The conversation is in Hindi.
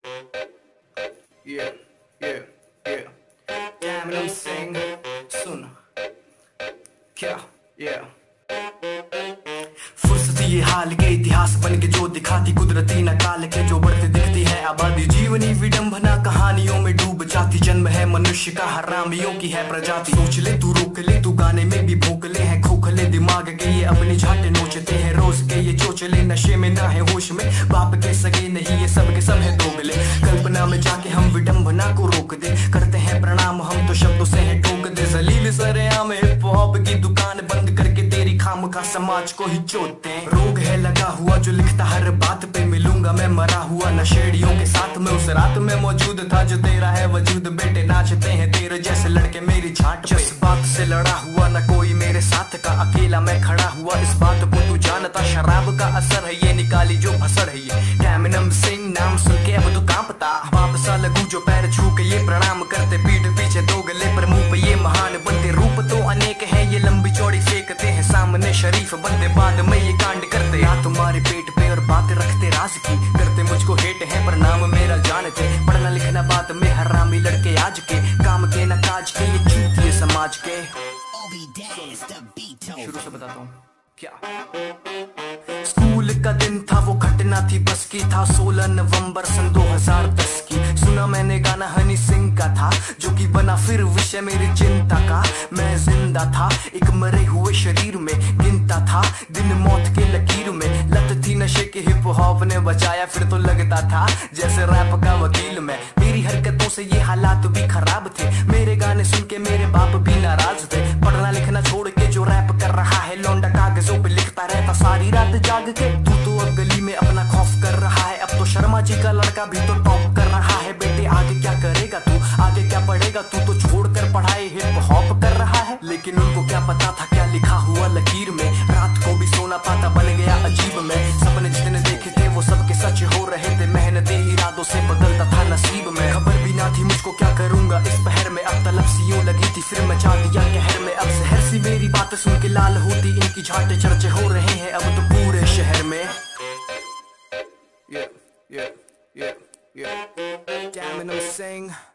Yeah, yeah, yeah. Eminem sing, सुन क्या, yeah. फुर्सत ये हाल के इतिहास बन के जो दिखाती कुदरती नकाल के जो बढ़ते दिखती है आबादी जीवनी विडंबना कहानियों में डूब जाती जन्म है मनुष्य का हरामियों की है प्रजाति सोच ले तू रोक ले तू गाने में भी भोंकले हैं खोखले दिमाग के ये अपनी झाटे नोचते हैं रोज के ये चोचले नशे में ना है होश में बाप के सगे नहीं ये सब के सब है दोगले कल्पना में जाके हम विडंबना को रोक दे करते हैं प्रणाम हम तो शब्दों से है ठोक दे जलील सरेआम हिप हॉप की दुकान बंद करके तेरी खाम का समाज को ही चोते रोग है लगा हुआ जो लिखता हर बात पे मिलूंगा मैं मरा हुआ नशेड़ियों के साथ में उस रात में मौजूद था जो तेरा है वजूद बेटे नाचते हैं तेरे जैसे लड़के मेरी छाट जिस बात से लड़ा हुआ न कोई मेरे साथ का अकेला मैं खड़ा हुआ इस बात को तू जानता शराब का असर है ये निकाली जो असर है ये एमिनेम सिंह नाम सुन के अब तू कांपता बाप सा लगू जो पैर छू के ये प्रणाम करते पीठ पीछे दो गले पर मुंह पे ये महान बनते रूप तो अनेक है ये लंबी चौड़ी फेंकते हैं सामने शरीफ बनते बाद में ये कांड करते या तुम्हारे पेट पे और बात रखते राज की करते मुझको हेट है पर नाम मेरा जानते पढ़ना लिखना बात में हरामी लड़के आज के काम के न काज के ये चूतिए समाज के शुरू से बताता हूँ क्या स्कूल का दिन था वो घटना थी बस की था 16 नवंबर सन 2010 की सुना मैंने गाना हनी सिंह का था जो कि बना फिर विषय मेरी चिंता का मैं जिंदा था एक मरे हुए शरीर में गिनता था दिन मौत के लकीर में लत थी नशे के हिप हॉप ने बचाया फिर तो लगता था जैसे रैप का वकील मैं मेरी हरकतों से ये हालात भी खराब थे मेरे गाने सुन के मेरे बाप भी नाराज थे पढ़ना लिखना छोड़ के जो रैप कर रहा है लौंडा कागजों पे लिखता रहता सारी रात जाग के तू तो अब गली में अपना खौफ कर रहा है अब तो शर्मा जी का लड़का भी तो टॉप कर रहा है बेटे आगे क्या करेगा तू आगे क्या पढ़ेगा तू तो छोड़कर पढ़ाई हिप हॉप कर रहा है लेकिन उनको क्या पता था क्या लिखा हुआ लकीर में रात को भी सोना पाता बन गया अजीब में सपने जितने देखे थे वो सबके सच हो रहे थे मेहनती इरादों से बदलता था नसीब में खबर भी ना थी मुझको क्या करूंगा इस पहर में अब तलब सी यूं लगी थी फिर मचा दिया कहर में अब शहर सी मेरी बात सुन के लाल होती इनकी झाटे चर्चे हो रहे हैं अब तो पूरे शहर में yeah, yeah, yeah, yeah. Eminem sing